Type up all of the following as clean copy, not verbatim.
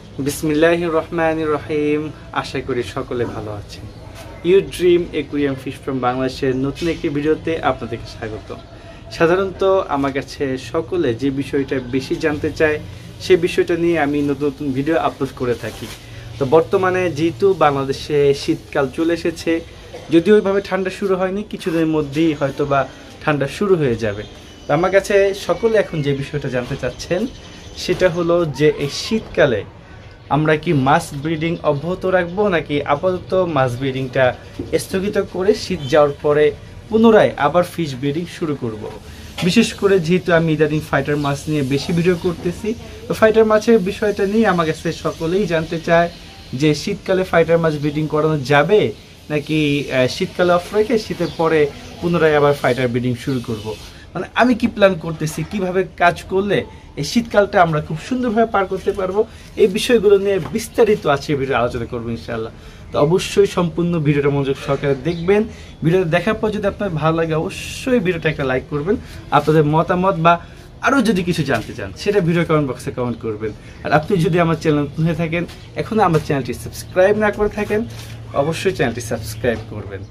বিসমিল্লাহির রহমানির রহিম। আশা করি সকলে ভালো আছেন। U dream aquarium fish from বাংলাদেশের নতুন একটি ভিডিওতে আপনাদেরকে স্বাগত। সাধারণত আমার কাছে সকলে যে বিষয়টা বেশি জানতে চায় সেই বিষয়টা নিয়ে আমি নতুন নতুন ভিডিও আপলোড করে থাকি। তো বর্তমানে যেহেতু বাংলাদেশে শীতকাল চলে এসেছে, যদিও ওইভাবে ঠান্ডা শুরু হয়নি, কিছুদিনের মধ্যেই হয়তো বা ঠান্ডা শুরু হয়ে যাবে। তো আমার কাছে সকলে এখন যে বিষয়টা জানতে চাচ্ছেন সেটা হলো যে এই শীতকালে আমরা কি মাছ ব্রিডিং অব্যাহত রাখবো নাকি আপাতত মাছ ব্রিডিংটা স্থগিত করে শীত যাওয়ার পরে পুনরায় আবার ফিশ ব্রিডিং শুরু করব। বিশেষ করে যেহেতু আমি ইদানিং ফাইটার মাছ নিয়ে বেশি ভিডিও করতেছি, তো ফাইটার মাছের বিষয়টা নিয়ে আমার কাছে সকলেই জানতে চায় যে শীতকালে ফাইটার মাছ ব্রিডিং করানো যাবে নাকি শীতকালে অফ রেখে শীতের পরে পুনরায় আবার ফাইটার ব্রিডিং শুরু করব। মানে আমি কি প্ল্যান করতেছি, কিভাবে কাজ করলে এই শীতকালটা আমরা খুব সুন্দরভাবে পার করতে পারবো, এই বিষয়গুলো নিয়ে বিস্তারিত আছে ভিডিও আলোচনা করবো ইনশাআল্লাহ। তো অবশ্যই সম্পূর্ণ ভিডিওটা মনোযোগ সহকারে দেখবেন। ভিডিওটা দেখার পর যদি আপনার ভালো লাগে অবশ্যই ভিডিওটা একটা লাইক করবেন। আপনাদের মতামত বা আরও যদি কিছু জানতে চান সেটা ভিডিও কমেন্ট বক্সে কমেন্ট করবেন। আর আপনি যদি আমার চ্যানেল নতুন হয়ে থাকেন, এখনও আমার চ্যানেলটি সাবস্ক্রাইব না করে থাকেন, অবশ্যই চ্যানেলটি সাবস্ক্রাইব করবেন।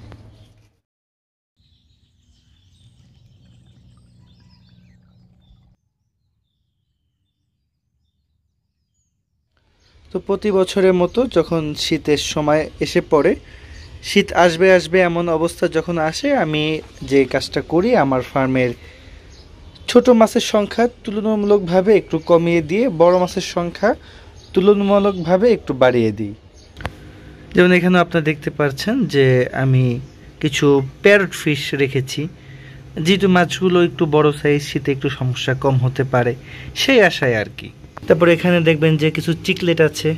তো প্রতি বছরের মতো যখন শীতের সময় এসে পড়ে, শীত আসবে আসবে এমন অবস্থা যখন আসে, আমি যে কাজটা করি আমার ফার্মের ছোট মাছের সংখ্যা তুলনামূলকভাবে একটু কমিয়ে দিয়ে বড় মাছের সংখ্যা তুলনামূলকভাবে একটু বাড়িয়ে দিই। যেমন এখানে আপনারা দেখতে পাচ্ছেন যে আমি কিছু প্যারট ফিশ রেখেছি, যেহেতু মাছগুলো একটু বড় সাইজ, শীতে একটু সমস্যা কম হতে পারে সেই আশায় আর কি। তারপর এখানে দেখবেন যে কিছু চিকলেট আছে।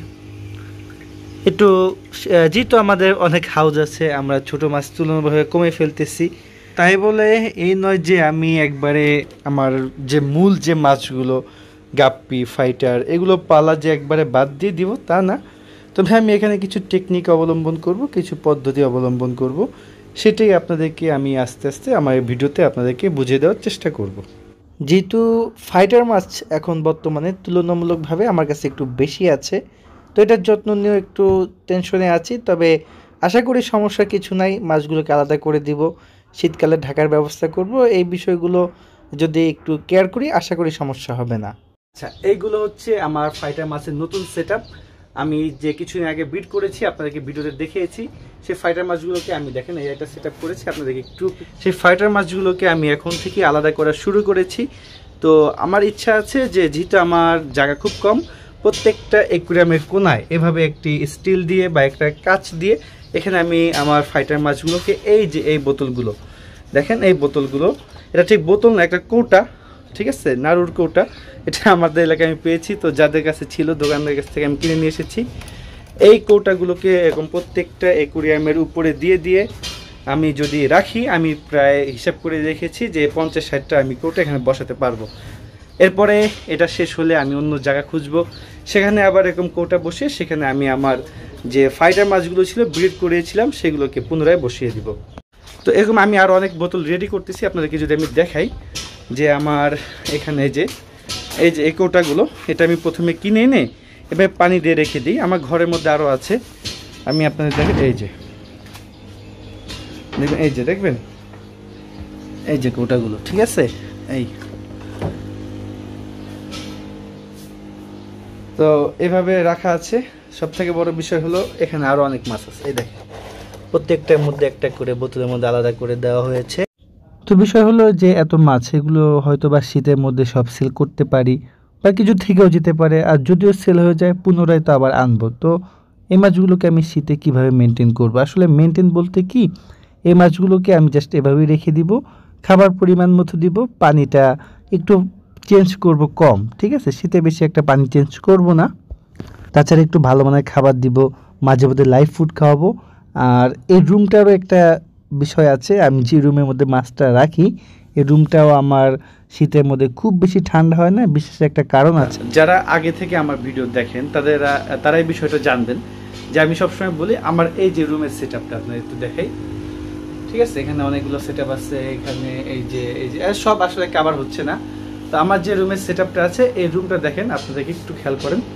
একটু যেহেতু আমাদের অনেক হাউস আছে, আমরা ছোট মাছ তুলনাভাবে কমে ফেলতেছি, তাই বলে এই নয় যে আমি একবারে আমার যে মূল যে মাছগুলো গাপ্পি ফাইটার এগুলো পালা যে একবারে বাদ দিয়ে দিব তা না। তবে আমি এখানে কিছু টেকনিক অবলম্বন করব, কিছু পদ্ধতি অবলম্বন করব, সেটাই আপনাদেরকে আমি আস্তে আস্তে আমার ভিডিওতে আপনাদেরকে বুঝিয়ে দেওয়ার চেষ্টা করব। যেহেতু ফাইটার মাছ এখন বর্তমানে তুলনামূলকভাবে আমার কাছে একটু বেশি আছে, তো এটার যত্ন নিয়েও একটু টেনশনে আছি। তবে আশা করি সমস্যা কিছু নাই, মাছগুলোকে আলাদা করে দিব, শীতকালে ঢাকার ব্যবস্থা করব। এই বিষয়গুলো যদি একটু কেয়ার করি আশা করি সমস্যা হবে না। আচ্ছা, এইগুলো হচ্ছে আমার ফাইটার মাছের নতুন সেটআপ। আমি যে কিছুদিন আগে ব্রিড করেছি আপনাদেরকে ভিডিওতে দেখিয়েছি। সেই ফাইটার মাছগুলোকে আমি দেখেন এই একটা সেটআপ করেছি আপনাদেরকে একটু, সেই ফাইটার মাছগুলোকে আমি এখন থেকে আলাদা করা শুরু করেছি। তো আমার ইচ্ছা আছে যে যেহেতু আমার জায়গা খুব কম, প্রত্যেকটা অ্যাকুয়ারিয়ামের কোনায় এভাবে একটি স্টিল দিয়ে বা একটা কাঁচ দিয়ে এখানে আমি আমার ফাইটার মাছগুলোকে এই যে এই বোতলগুলো দেখেন, এই বোতলগুলো, এটা ঠিক বোতল না, একটা কৌটা, ঠিক আছে, নাড়ুর কৌটা। এটা আমাদের এলাকায় আমি পেয়েছি, তো যাদের কাছে ছিল দোকানদারের কাছ থেকে আমি কিনে নিয়ে এসেছি। এই কৌটাগুলোকে এরকম প্রত্যেকটা অ্যাকুয়ারিয়ামের উপরে দিয়ে দিয়ে আমি যদি রাখি, আমি প্রায় হিসাব করে রেখেছি যে 50-60টা আমি কৌটা এখানে বসাতে পারবো। এরপরে এটা শেষ হলে আমি অন্য জায়গা খুঁজবো, সেখানে আবার এরকম কৌটা বসে সেখানে আমি আমার যে ফাইটার মাছগুলো ছিল ব্রিড করিয়েছিলাম সেগুলোকে পুনরায় বসিয়ে দিব। তো এরকম আমি আরও অনেক বোতল রেডি করতেছি। আপনাদেরকে যদি আমি দেখাই যে আমার এখানে এই যে এই কৌটাগুলো, এটা আমি প্রথমে কিনে এনে এভাবে পানি দিয়ে রেখে দিই। আমার ঘরের মধ্যে আরও আছে, আমি আপনাদের দেখেন এই যে দেখবেন, এই যে দেখবেন এই যে কৌটাগুলো, ঠিক আছে। এই তো এভাবে রাখা আছে। সব থেকে বড় বিষয় হলো এখানে আরও অনেক মাছ আছে, এই দেখেন প্রত্যেকটার মধ্যে একটা করে বোতলের মধ্যে আলাদা করে দেওয়া হয়েছে। তো বিষয় হলো যে এত মাছ, এগুলো হয়তো বা শীতের মধ্যে সব সেল করতে পারি বা কিছু থেকেও যেতে পারে, আর যদিও সেল হয়ে যায় পুনরায় তো আবার আনবো। তো এই মাছগুলোকে আমি শীতে কিভাবে মেনটেন করব, আসলে মেনটেন বলতে কি, এই মাছগুলোকে আমি জাস্ট এভাবেই রেখে দিব, খাবার পরিমাণ মতো দিব, পানিটা একটু চেঞ্জ করব কম, ঠিক আছে, শীতে বেশি একটা পানি চেঞ্জ করব না। তাছাড়া একটু ভালো মানের খাবার দিব, মাঝে মধ্যে লাইভ ফুড খাওয়াবো। আর এই রুমটারও একটা বিষয় আছে, আমি যে রুমের মধ্যে মাছটা রাখি এই রুমটাও আমার শীতের মধ্যে খুব বেশি ঠান্ডা হয় না, বিশেষ একটা কারণ আছে। যারা আগে থেকে আমার ভিডিও দেখেন তারা এই বিষয়টা জানবেন যে আমি সবসময় বলি আমার এই যে রুমের সেট আপটা আপনার একটু দেখাই, ঠিক আছে। এখানে অনেকগুলো সেট আপ আছে, এখানে এই যে সব আসলে কভার হচ্ছে না। তো আমার যে রুমের সেট আপটা আছে এই রুমটা দেখেন, আপনাদেরকে একটু খেয়াল করেন,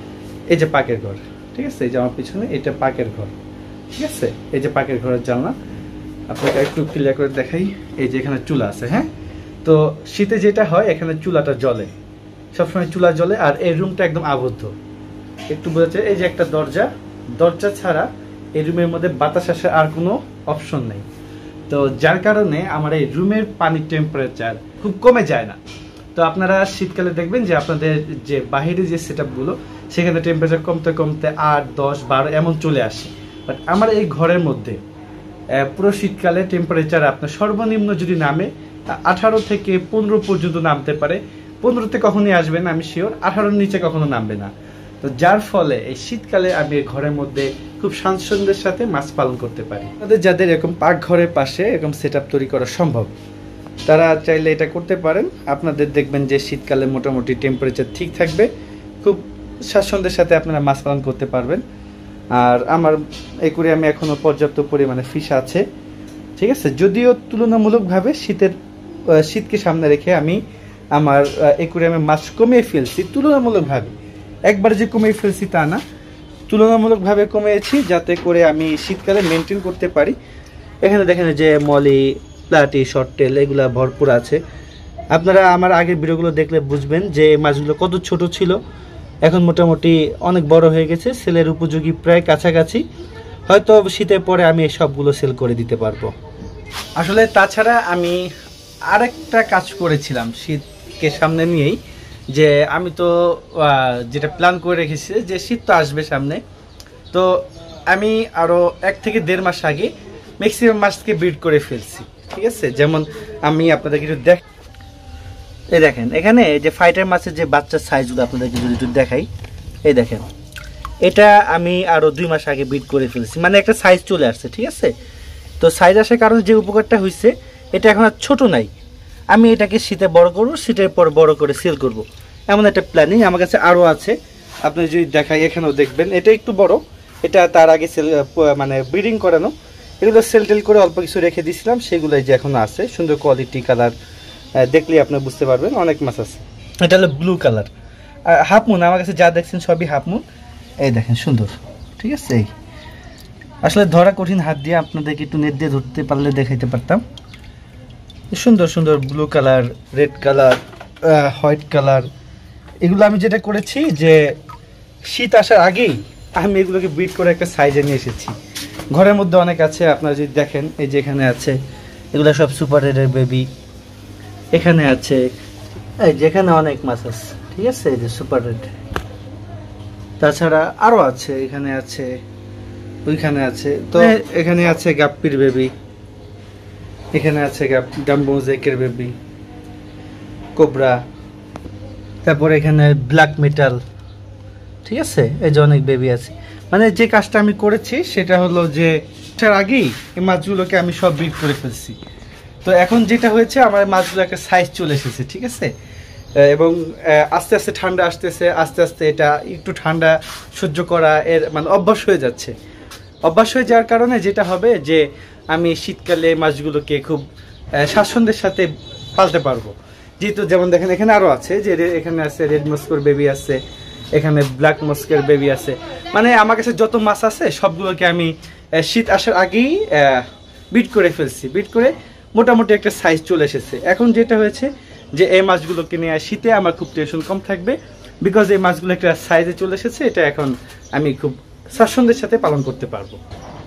এই যে পাকের ঘর, ঠিক আছে, এই যে আমার পিছনে এটা পাকের ঘর, ঠিক আছে, এই যে পাকের ঘরের জানলা। আপনাকে একটু ক্লিয়ার করে দেখাই, এই যে এখানে চুলা আছে। হ্যাঁ, তো শীতে যেটা হয় এখানে চুলাটা জ্বলে, সবসময় চুলা জ্বলে, আর এই রুমটা একদম আবদ্ধ। একটু বোঝাচ্ছে, এই যে একটা দরজা, দরজা ছাড়া এই রুমের মধ্যে বাতাস আসার আর কোনো অপশন নেই। তো যার কারণে আমার এই রুমের পানির টেম্পারেচার খুব কমে যায় না। তো আপনারা শীতকালে দেখবেন যে আপনাদের যে বাহিরে যে সেটআপগুলো সেখানে টেম্পারেচার কমতে কমতে 8, 10, 12 এমন চলে আসে। বাট আমার এই ঘরের মধ্যে পুরো শীতকালে টেম্পারেচার আপনার সর্বনিম্ন যদি নামে 18 থেকে 15 পর্যন্ত নামতে পারে। 15তে কখনোই আসবে না আমি শিওর, 18-র নিচে কখনো নামবে না। তো যার ফলে এই শীতকালে আমি ঘরের মধ্যে খুব স্বাচ্ছন্দ্যের সাথে মাছ পালন করতে পারি। আমাদের যাদের এরকম পাকঘরের পাশে এরকম সেটআপ তৈরি করা সম্ভব, তারা চাইলে এটা করতে পারেন। আপনাদের দেখবেন যে শীতকালে মোটামুটি টেম্পারেচার ঠিক থাকবে, খুব স্বাচ্ছন্দ্যের সাথে আপনারা মাছ পালন করতে পারবেন। আর আমার অ্যাকুয়ারিয়ামে এখনও পর্যাপ্ত পরিমাণে ফিশ আছে, ঠিক আছে। যদিও তুলনামূলকভাবে শীতকে সামনে রেখে আমি আমার অ্যাকুয়ারিয়ামে মাছ কমিয়ে ফেলছি তুলনামূলকভাবে, একবার যে কমিয়ে ফেলছি তা না, তুলনামূলকভাবে কমিয়েছি যাতে করে আমি শীতকালে মেনটেন করতে পারি। এখানে দেখেন যে মলি, প্লাটি, শর্টটেল এগুলা ভরপুর আছে। আপনারা আমার আগের ভিডিওগুলো দেখলে বুঝবেন যে মাছগুলো কত ছোট ছিল, এখন মোটামুটি অনেক বড় হয়ে গেছে, সেলের উপযোগী প্রায় কাছাকাছি। হয়তো শীতের পরে আমি সবগুলো সেল করে দিতে পারবো। আসলে তাছাড়া আমি আরেকটা কাজ করেছিলাম শীতকে সামনে নিয়েই, যে আমি তো যেটা প্ল্যান করে রেখেছি যে শীত তো আসবে সামনে, তো আমি আরও 1 থেকে 1.5 মাস আগে ম্যাক্সিমাম মাছকে ব্রিড করে ফেলছি, ঠিক আছে। যেমন আমি আপনাদেরকে একটু এই দেখেন, এখানে যে ফাইটার মাছের যে বাচ্চার সাইজগুলো আপনাদেরকে যদি একটু দেখাই, এই দেখেন, এটা আমি আরও 2 মাস আগে ব্রিড করে ফেলছি, মানে একটা সাইজ চলে আসছে, ঠিক আছে। তো সাইজ আসার কারণে যে উপকারটা হয়েছে, এটা এখন আর ছোটো নাই, আমি এটাকে শীতে বড় করবো, শীতের পর বড় করে সেল করব, এমন একটা প্ল্যানিং আমার কাছে আরও আছে। আপনি যদি দেখাই, এখানেও দেখবেন এটা একটু বড়, এটা তার আগে সেল মানে ব্রিডিং করানো, এগুলো সেল টেল করে অল্প কিছু রেখে দিয়েছিলাম, সেগুলোই যে এখনও আছে, সুন্দর কোয়ালিটি, কালার দেখলেই আপনি বুঝতে পারবেন, অনেক মাছ আছে। এটা হলো ব্লু কালার, আর হাফ মুন, আমার কাছে যা দেখছেন সবই হাফ মুন। এই দেখেন সুন্দর, ঠিক আছে। এই আসলে ধরা কঠিন, হাত দিয়ে আপনাদেরকে একটু নেট দিয়ে ধরতে পারলে দেখাইতে পারতাম। সুন্দর সুন্দর blue colour, red colour, white colour, এগুলো আমি যেটা করেছি যে শীত আসার আগেই আমি এগুলোকে ব্রিড করে একটা সাইজে নিয়ে এসেছি। ঘরের মধ্যে অনেক আছে, আপনারা যদি দেখেন, এই যে এখানে আছে, এগুলো সব সুপার রেডের বেবি, এখানে আছে, এই যেখানে অনেক মাছ আছে, ঠিক আছে, এই যে সুপার রেড। তাছাড়া আরও আছে, এখানে আছে, ওইখানে আছে, তো এখানে আছে গাপ্পির বেবি, এখানে আছে গাম্বোজেকের বেবি, কোবরা, তারপরে এখানে ব্ল্যাক মেটাল, ঠিক আছে, এই যে অনেক বেবি আছে। মানে যে কাজটা আমি করেছি সেটা হলো যে তার আগেই এই মাছগুলোকে আমি সব ব্রিড করে ফেলছি। তো এখন যেটা হয়েছে, আমার মাছগুলো একটা সাইজ চলে এসেছে, ঠিক আছে, এবং আস্তে আস্তে ঠান্ডা আসতেছে, আস্তে আস্তে এটা একটু ঠান্ডা সহ্য করা এর মানে অভ্যাস হয়ে যাচ্ছে। অভ্যাস হয়ে যাওয়ার কারণে যেটা হবে যে আমি শীতকালে মাছগুলোকে খুব স্বাচ্ছন্দ্যের সাথে পালতে পারবো। যেহেতু যেমন দেখেন এখানে আরও আছে, যে এখানে আছে রেড মস্কোর বেবি আছে, এখানে ব্ল্যাক মস্কের বেবি আছে। মানে আমার কাছে যত মাছ আছে সবগুলোকে আমি শীত আসার আগেই ব্রিড করে ফেলছি, ব্রিড করে মোটামুটি একটা সাইজ চলে এসেছে। এখন যেটা হয়েছে যে এই মাছগুলোকে নিয়ে শীতে আমার খুব টেনশন কম থাকবে, বিকজ এই মাছগুলো একটা সাইজে চলে এসেছে, এটা এখন আমি খুব স্বাচ্ছন্দ্যের সাথে পালন করতে পারবো।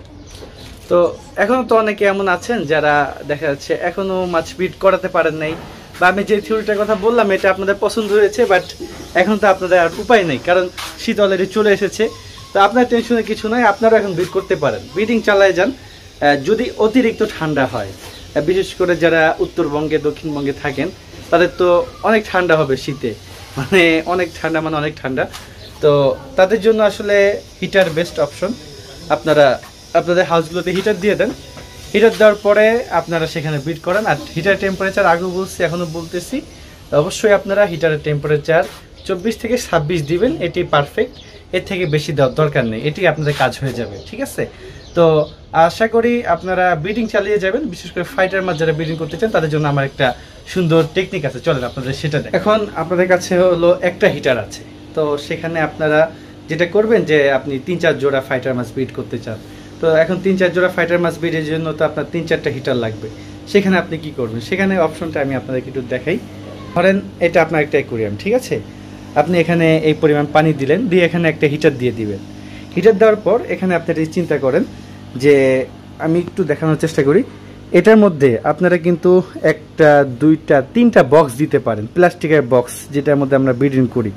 তো এখনও তো অনেকে এমন আছেন যারা দেখা যাচ্ছে এখনও মাছ ব্রিড করাতে পারেন নাই, বা আমি যে থিওরিটার কথা বললাম এটা আপনাদের পছন্দ হয়েছে, বাট এখন তো আপনাদের আর উপায় নেই, কারণ শীত অলরেডি চলে এসেছে। তো আপনার টেনশনের কিছু নয়, আপনারা এখন ব্রিড করতে পারেন, ব্রিডিং চালায় যান। যদি অতিরিক্ত ঠান্ডা হয়, বিশেষ করে যারা উত্তরবঙ্গে দক্ষিণবঙ্গে থাকেন, তাদের তো অনেক ঠান্ডা হবে শীতে, মানে অনেক ঠান্ডা, মানে অনেক ঠান্ডা। তো তাদের জন্য আসলে হিটার বেস্ট অপশন। আপনারা আপনাদের হাউসগুলোতে হিটার দিয়ে দেন, হিটার দেওয়ার পরে আপনারা সেখানে ব্রিড করেন। আর হিটার টেম্পারেচার আগেও বলছি, এখনও বলতেছি, অবশ্যই আপনারা হিটারের টেম্পারেচার 24 থেকে 26 দিবেন, এটি পারফেক্ট, এর থেকে বেশি দেওয়ার দরকার নেই, এটি আপনাদের কাজ হয়ে যাবে, ঠিক আছে। তো আশা করি আপনারা ব্রিডিং চালিয়ে যাবেন, বিশেষ করে ফাইটার মাছ যারা ব্রিডিং করতে চান তাদের জন্য আমার একটা সুন্দর টেকনিক আছে, চলেন আপনাদের সেটা দেখ। এখন আপনাদের কাছে হলো একটা হিটার আছে, তো সেখানে আপনারা যেটা করবেন যে আপনি 3-4 জোড়া ফাইটার মাছ ব্রিড করতে চান, তো এখন 3-4 জোড়া ফাইটার মাছ ব্রিডের জন্য তো আপনার 3-4টা হিটার লাগবে। সেখানে আপনি কি করবেন, সেখানে অপশনটা আমি আপনাদেরকে একটু দেখাই। ধরেন এটা আপনার একটা অ্যাকোয়ারিয়াম, ঠিক আছে, আপনি এখানে এই পরিমাণ পানি দিলেন, দিয়ে এখানে একটা হিটার দিয়ে দিবেন। হিটার দেওয়ার পর এখানে আপনারা চিন্তা করেন যে আমি একটু দেখানোর চেষ্টা করি, এটার মধ্যে আপনারা কিন্তু 1টা 2টা 3টা বক্স দিতে পারেন, প্লাস্টিকের বক্স যেটার মধ্যে আমরা ব্রিডিং করি।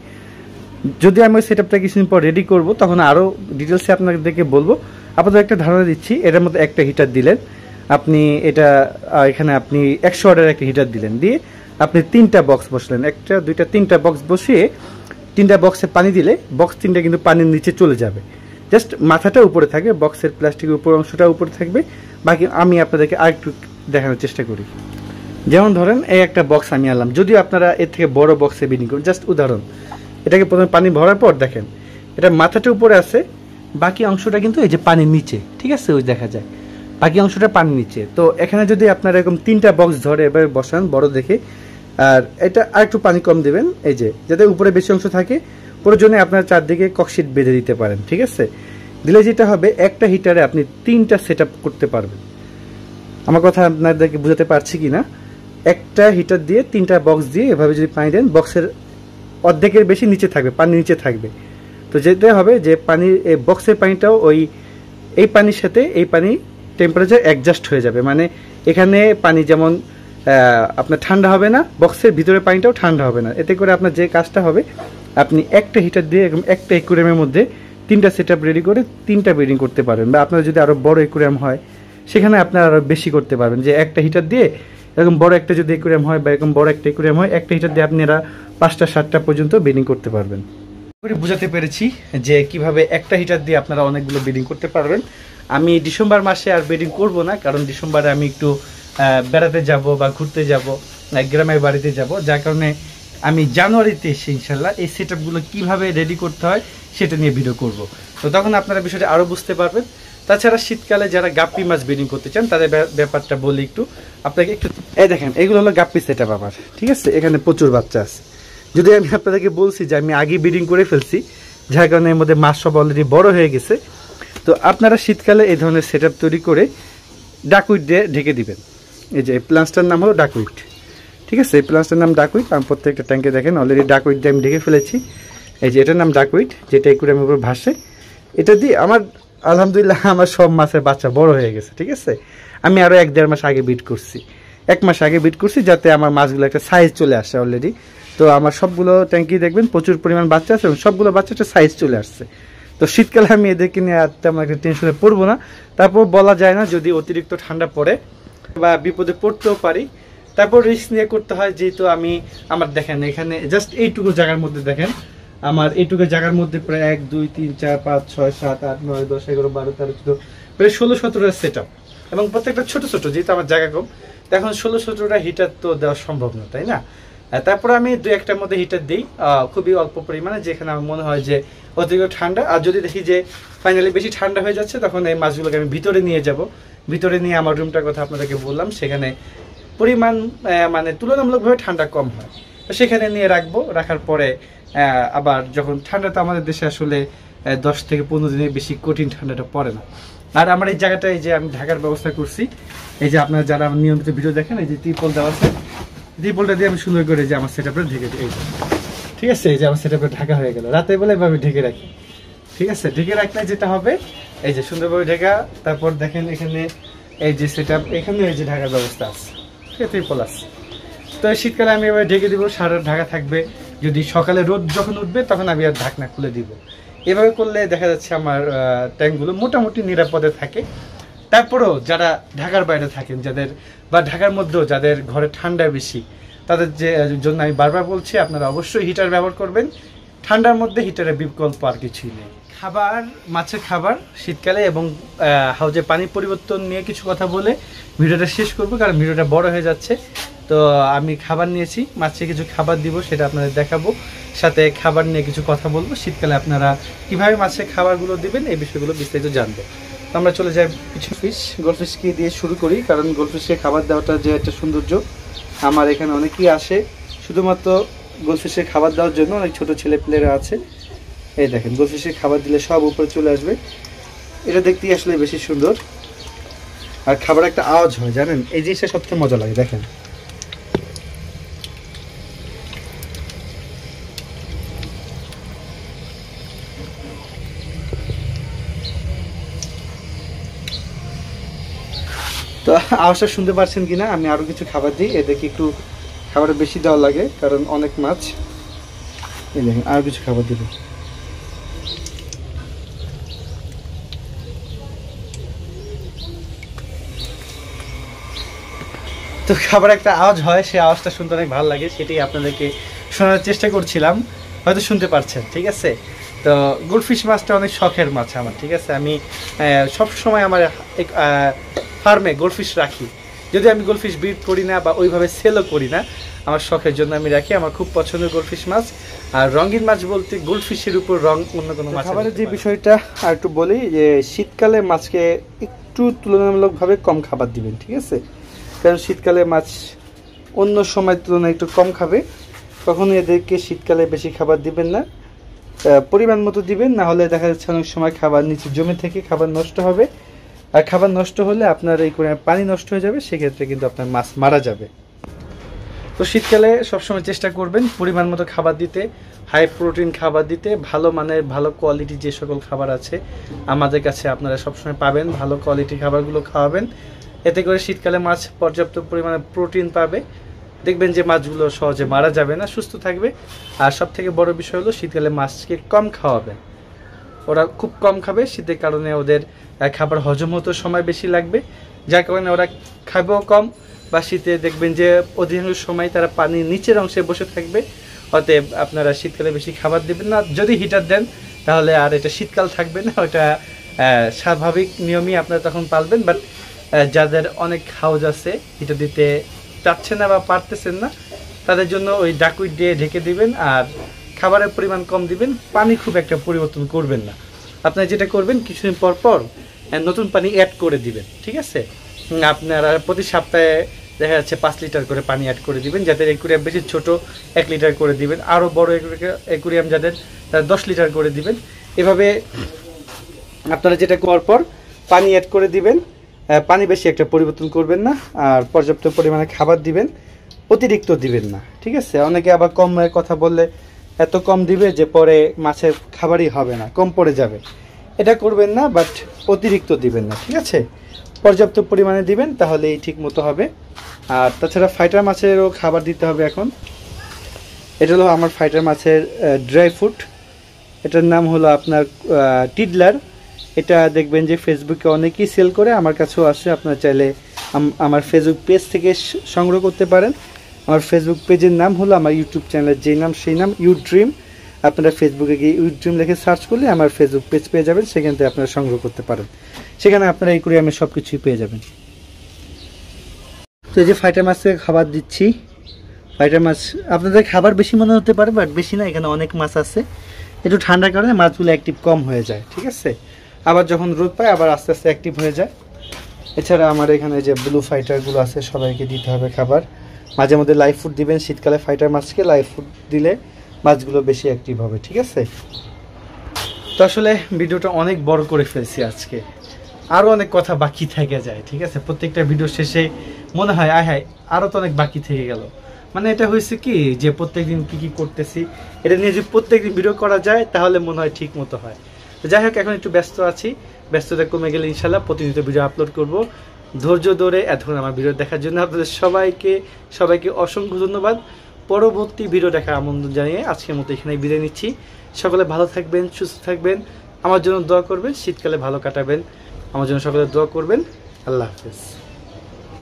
যদি আমি ওই সেটআপটা কিছুদিন পর রেডি করব তখন আরও ডিটেলসে আপনাদেরকে বলবো। আপাতত একটা ধারণা দিচ্ছি, এটার মধ্যে একটা হিটার দিলেন আপনি, এটা এখানে আপনি 100 ওয়াটের একটা হিটার দিলেন, দিয়ে আপনি 3টা বক্স বসলেন, 1টা 2টা 3টা বক্স বসিয়ে 3টা বক্সে পানি দিলে বক্স 3টা কিন্তু পানির নিচে চলে যাবে, জাস্ট মাথাটা উপরে থাকবে, বক্সের প্লাস্টিকের উপর অংশটা উপরে থাকবে। বাকি আমি আপনাদেরকে আরেকটু দেখানোর চেষ্টা করি। যেমন ধরেন এই একটা বক্স আমি আনলাম, যদিও আপনারা এর থেকে বড় বক্সে ব্রিডিং করুন, জাস্ট উদাহরণ। এটাকে প্রথমে পানি ভরার পর দেখেন এটা মাথাটা উপরে আছে, বাকি অংশটা কিন্তু এই যে পানির নিচে, ঠিক আছে, ওই দেখা যায় বাকি অংশটা পানির নিচে। তো এখানে যদি আপনারা এরকম 3টা বক্স ধরে এবার বসান বড় দেখে, আর এটা আরেকটু পানি কম দেবেন, এই যে যাতে উপরে বেশি অংশ থাকে, প্রয়োজনে আপনার চারদিকে ককশিট বেঁধে দিতে পারেন, ঠিক আছে। দিলে যেটা হবে একটা হিটারে আপনি 3টা সেট করতে পারবেন। আমার কথা আপনাদেরকে বুঝাতে পারছি কি না? একটা হিটার দিয়ে 3টা বক্স দিয়ে এভাবে যদি পানি দেন, বক্সের অর্ধেকের বেশি নিচে থাকবে, পানি নিচে থাকবে। তো যেতে হবে যে পানির এই বক্সের পানিটাও এই পানির সাথে এই পানি টেম্পারেচার অ্যাডজাস্ট হয়ে যাবে, মানে এখানে পানি যেমন আপনার ঠান্ডা হবে না, বক্সের ভিতরে পানিটাও ঠান্ডা হবে না। এতে করে আপনার যে কাজটা হবে, আপনি একটা হিটার দিয়ে এরকম একটা অ্যাকুয়ারিয়ামের মধ্যে 3টা সেটআপ রেডি করে 3টা ব্রিডিং করতে পারবেন। বা আপনার যদি আরও বড় অ্যাকুয়ারিয়াম হয় সেখানে আপনারা আরও বেশি করতে পারবেন, যে একটা হিটার দিয়ে এরকম বড় একটা যদি অ্যাকুয়ারিয়াম হয় বা এরকম বড় একটা অ্যাকুয়ারিয়াম হয়, একটা হিটার দিয়ে আপনারা 5টা 7টা পর্যন্ত ব্রিডিং করতে পারবেন। বুঝাতে পেরেছি যে কিভাবে একটা হিটার দিয়ে আপনারা অনেকগুলো ব্রিডিং করতে পারবেন। আমি ডিসেম্বর মাসে আর ব্রিডিং করব না, কারণ ডিসেম্বরে আমি একটু বেড়াতে যাব বা ঘুরতে যাব, গ্রামের বাড়িতে যাব, যার কারণে আমি জানুয়ারিতে এসে ইনশাল্লাহ এই সেটআপগুলো কীভাবে রেডি করতে হয় সেটা নিয়ে ভিডিও করব। তো তখন আপনারা বিষয়টা আরও বুঝতে পারবেন। তাছাড়া শীতকালে যারা গাপ্পি মাছ ব্রিডিং করতে চান তাদের ব্যাপারটা বলি একটু আপনাকে একটু। এই দেখেন এগুলো হলো গাপ্পি সেটআপ আমার, ঠিক আছে, এখানে প্রচুর বাচ্চা আছে। যদি আমি আপনাদেরকে বলছি যে আমি আগে ব্রিডিং করে ফেলছি, যার কারণে এর মধ্যে মাছ সব অলরেডি বড় হয়ে গেছে। তো আপনারা শীতকালে এই ধরনের সেটআপ তৈরি করে ডাকউইট দিয়ে ঢেকে দিবেন। এই যে এই প্লান্টসটার নাম হলো ডাকউইট, ঠিক আছে, এই প্লান্টসটার নাম ডাকউইট। আমি প্রত্যেকটা ট্যাঙ্কে দেখেন অলরেডি ডাকউইট দিয়ে আমি ঢেকে ফেলেছি। এই যে এটার নাম ডাকউইট, যেটা অ্যাকুয়ারিয়ামের উপর ভাসে। এটা দিয়ে আমার আলহামদুলিল্লাহ আমার সব মাছের বাচ্চা বড় হয়ে গেছে, ঠিক আছে। আমি আরও 1-1.5 মাস আগে ব্রিড করছি, 1 মাস আগে ব্রিড করছি, যাতে আমার মাছগুলো একটা সাইজ চলে আসে অলরেডি। তো আমার সবগুলো ট্যাঙ্কি দেখবেন প্রচুর পরিমাণ বাচ্চা আছে এবং সবগুলো বাচ্চা একটা সাইজ চলে আসছে। তো শীতকালে আমি এদেরকে নিয়ে আর তেমন একটা টেনশনে পড়বো না। তারপর বলা যায় না, যদি অতিরিক্ত ঠান্ডা পড়ে বা বিপদে পড়তেও পারি, তারপর রিস্ক নিয়ে করতে হয়। যেহেতু আমার দেখেন এখানে জাস্ট এইটুকু জায়গার মধ্যে দেখেন, আমার এইটুকু জায়গার মধ্যে প্রায় 1 2 3 4 5 6 7 8 9 10 11 12 13 14 প্রায় 16-17টা সেটআপ, এবং প্রত্যেকটা ছোট ছোট, যেহেতু আমার জায়গা কম। তো এখন 16-17টা হিটার তো দেওয়া সম্ভব না, তাই না? তারপরে আমি 2-1টার মধ্যে হিটার দিই, খুবই অল্প পরিমাণে, যেখানে আমার মনে হয় যে অতিরিক্ত ঠান্ডা। আর যদি দেখি যে ফাইনালি বেশি ঠান্ডা হয়ে যাচ্ছে, তখন এই মাছগুলোকে আমি ভিতরে নিয়ে যাব। ভিতরে নিয়ে আমার রুমটার কথা আপনাদেরকে বললাম, সেখানে পরিমাণ মানে তুলনামূলকভাবে ঠান্ডা কম হয়, তো সেখানে নিয়ে রাখবো। রাখার পরে আবার যখন ঠান্ডা, তো আমাদের দেশে আসলে 10 থেকে 15 দিনের বেশি কঠিন ঠান্ডাটা পড়ে না। আর আমার এই জায়গাটায় যে আমি ঢাকার ব্যবস্থা করছি, এই যে আপনারা যারা নিয়মিত ভিডিও দেখেন, এই যে ত্রিপল দেওয়া আছে, ত্রিপলটা দিয়ে আমি সুন্দর করে যে আমার সেটআপটা ঢেকে দিই, ঠিক আছে। এই যে আমার সেটআপটা ঢাকা হয়ে গেল, রাতের বেলা এভাবে ঢেকে রাখি, ঠিক আছে। ঢেকে রাখলে যেটা হবে, এই যে সুন্দরভাবে ঢেকা। তারপর দেখেন এখানে এই যে সেটআপ, এখানে এই যে ঢাকার ব্যবস্থা আছে, ত্রিপল আছে। তো শীতকালে আমি এবার ঢেকে দিব, সারা ঢাকা থাকবে। যদি সকালে রোদ যখন উঠবে তখন আমি আর ঢাকনা খুলে দিব। এভাবে করলে দেখা যাচ্ছে আমার ট্যাঙ্কগুলো মোটামুটি নিরাপদে থাকে। তারপরেও যারা ঢাকার বাইরে থাকেন, যাদের বা ঢাকার মধ্যেও যাদের ঘরে ঠান্ডা বেশি, তাদের জন্য আমি বারবার বলছি আপনারা অবশ্যই হিটার ব্যবহার করবেন। ঠান্ডার মধ্যে হিটারের বিকল্প আর কিছুই নেই। খাবার, মাছের খাবার শীতকালে এবং হাউজে পানি পরিবর্তন নিয়ে কিছু কথা বলে ভিডিওটা শেষ করব, কারণ ভিডিওটা বড় হয়ে যাচ্ছে। তো আমি খাবার নিয়েছি, মাছে কিছু খাবার দিব, সেটা আপনাদের দেখাবো, সাথে খাবার নিয়ে কিছু কথা বলবো। শীতকালে আপনারা কিভাবে মাছের খাবারগুলো দিবেন এই বিষয়গুলো বিস্তারিত জানবো। তো আমরা চলে যাই কিছু গোল্ডফিশকে দিয়ে শুরু করি, কারণ গোল্ডফিশকে খাবার দেওয়াটা যে একটা সৌন্দর্য। আমার এখানে অনেকেই আসে শুধুমাত্র গোল্ডফিশের খাবার দেওয়ার জন্য, অনেক ছোট ছেলেপেলেরা আছে। এই দেখেন গোলফিশের খাবার দিলে সব উপরে চলে আসবে। এটা দেখতেই আসলে বেশি সুন্দর, আর খাবার একটা আওয়াজ হয় জানেন, এই জিনিসটা সবচেয়ে মজা লাগে। দেখেন তো আওয়াজটা শুনতে পাচ্ছেন কিনা। আমি আরো কিছু খাবার দিই, এদেরকে একটু খাবার বেশি দেওয়া লাগে কারণ অনেক মাছ। এই দেখেন আরো কিছু খাবার দিব। তো খাবার একটা আওয়াজ হয়, সেই আওয়াজটা শুনতে অনেক ভালো লাগে, সেটাই আপনাদেরকে শোনার চেষ্টা করছিলাম, হয়তো শুনতে পারছেন। ঠিক আছে, তো গোল্ডফিশ মাছটা অনেক শখের মাছ আমার। ঠিক আছে, আমি সব সময় আমার ফার্মে গোল্ডফিশ রাখি, যদি আমি গোল্ডফিশ ব্রিড করি না বা ওইভাবে সেলও করি না, আমার শখের জন্য আমি রাখি। আমার খুব পছন্দের গোল্ডফিশ মাছ। আর রঙিন মাছ বলতে গোল্ডফিশের উপর রং অন্য কোনো মাছ। খাবারের যে বিষয়টা আর একটু বলি, যে শীতকালে মাছকে একটু তুলনামূলকভাবে কম খাবার দিবেন। ঠিক আছে, কারণ শীতকালে মাছ অন্য সময়ের তুলনায় একটু কম খাবে, কখনো এদেরকে শীতকালে বেশি খাবার দিবেন না, পরিমাণ মতো দিবেন, না হলে দেখা যাচ্ছে অনেক সময় খাবার নিচে জমে থেকে খাবার নষ্ট হবে, আর খাবার নষ্ট হলে আপনার এই করে পানি নষ্ট হয়ে যাবে, সেক্ষেত্রে কিন্তু আপনার মাছ মারা যাবে। তো শীতকালে সবসময় চেষ্টা করবেন পরিমাণ মতো খাবার দিতে, হাই প্রোটিন খাবার দিতে, ভালো মানের ভালো কোয়ালিটি যে সকল খাবার আছে আমাদের কাছে আপনারা সবসময় পাবেন, ভালো কোয়ালিটি খাবারগুলো খাওয়াবেন। এতে করে শীতকালে মাছ পর্যাপ্ত পরিমাণে প্রোটিন পাবে, দেখবেন যে মাছগুলো সহজে মারা যাবে না, সুস্থ থাকবে। আর সব থেকে বড় বিষয় হলো শীতকালে মাছকে কম খাওয়াবেন, ওরা খুব কম খাবে, শীতের কারণে ওদের খাবার হজম হতে সময় বেশি লাগবে, যার কারণে ওরা খাবেও কম, বা শীতে দেখবেন যে অধিকাংশ সময় তারা পানির নিচের অংশে বসে থাকবে। অতএব আপনারা শীতকালে বেশি খাবার দেবেন না, যদি হিটার দেন তাহলে আর এটা শীতকাল থাকবে না, ওটা স্বাভাবিক নিয়মই আপনারা তখন পালবেন। বাট যাদের অনেক হাউজ আছে হিটার দিতে চাচ্ছেন না বা পারতেছেন না, তাদের জন্য ওই ডাকুইট দিয়ে ঢেকে দিবেন, আর খাবারের পরিমাণ কম দিবেন, পানি খুব একটা পরিবর্তন করবেন না। আপনারা যেটা করবেন কিছুদিন পর পর নতুন পানি অ্যাড করে দিবেন। ঠিক আছে, আপনারা প্রতি সপ্তাহে দেখা যাচ্ছে 5 লিটার করে পানি অ্যাড করে দিবেন, যাদের অ্যাকুরিয়াম বেশি ছোট 1 লিটার করে দিবেন, আরও বড় অ্যাকুরিয়াম যাদের তারা 10 লিটার করে দিবেন। এভাবে আপনারা যেটা করার পর পানি অ্যাড করে দিবেন, পানি বেশি একটা পরিবর্তন করবেন না, আর পর্যাপ্ত পরিমাণে খাবার দিবেন, অতিরিক্ত দিবেন না। ঠিক আছে, অনেকে আবার কম কথা বললে এত কম দিবে যে পরে মাছের খাবারই হবে না, কম পড়ে যাবে, এটা করবেন না, বাট অতিরিক্ত দিবেন না। ঠিক আছে, পর্যাপ্ত পরিমাণে দিবেন, তাহলেই ঠিক মতো হবে। আর তাছাড়া ফাইটার মাছেরও খাবার দিতে হবে এখন। এটা হলো আমার ফাইটার মাছের ড্রাই ফ্রুট, এটার নাম হলো আপনার টিডলার। এটা দেখবেন যে ফেসবুকে অনেকেই সেল করে, আমার কাছেও আসে, আপনারা চাইলে আমার ফেসবুক পেজ থেকে সংগ্রহ করতে পারেন। আমার ফেসবুক পেজের নাম হলো, আমার ইউটিউব চ্যানেলের যেই নাম সেই নাম, ইউ ড্রিম। আপনারা ফেসবুকে গিয়ে ইউ ড্রিম লিখে সার্চ করলে আমার ফেসবুক পেজ পেয়ে যাবেন, সেখান থেকে আপনারা সংগ্রহ করতে পারেন, সেখানে আপনারা এই করে আমি সব কিছুই পেয়ে যাবেন। তো এই যে ফাইটার মাছকে খাবার দিচ্ছি, ফাইটার মাছ আপনাদের খাবার বেশি মনে হতে পারে, বাট বেশি না, এখানে অনেক মাছ আছে, একটু ঠান্ডার কারণে মাছগুলো অ্যাক্টিভ কম হয়ে যায়। ঠিক আছে, আবার যখন রোদ পায় আবার আস্তে আস্তে অ্যাক্টিভ হয়ে যায়। এছাড়া আমার এখানে যে ব্লু ফাইটারগুলো আছে সবাইকে দিতে হবে খাবার, মাঝে মধ্যে লাইভ ফুড দিবেন, শীতকালে ফাইটার মাছকে লাইভ ফুড দিলে মাছগুলো বেশি অ্যাক্টিভ হবে। ঠিক আছে, তো আসলে ভিডিওটা অনেক বড় করে ফেলছি আজকে, আরও অনেক কথা বাকি থেকে যায়। ঠিক আছে, প্রত্যেকটা ভিডিও শেষে মনে হয় আয় হায় আরও তো অনেক বাকি থেকে গেল। মানে এটা হয়েছে কি যে প্রত্যেকদিন কী কী করতেছি এটা নিয়ে যদি প্রত্যেকদিন ভিডিও করা যায় তাহলে মনে হয় ঠিক মতো হয়। তো যাই হোক, এখন একটু ব্যস্ত আছি, ব্যস্ততা কমে গেলে ইনশাল্লাহ প্রতিনিয়ত ভিডিও আপলোড করব। ধৈর্য ধরে এতক্ষণ আমার ভিডিও দেখার জন্য আপনাদের সবাইকে অসংখ্য ধন্যবাদ। পরবর্তী ভিডিও দেখার আমন্ত্রণ জানিয়ে আজকের মতো এখানে বিদায় নিচ্ছি। সকলে ভালো থাকবেন, সুস্থ থাকবেন, আমার জন্য দোয়া করবেন, শীতকালে ভালো কাটাবেন, আমার জন্য সকলে দোয়া করবেন। আল্লাহ হাফেজ।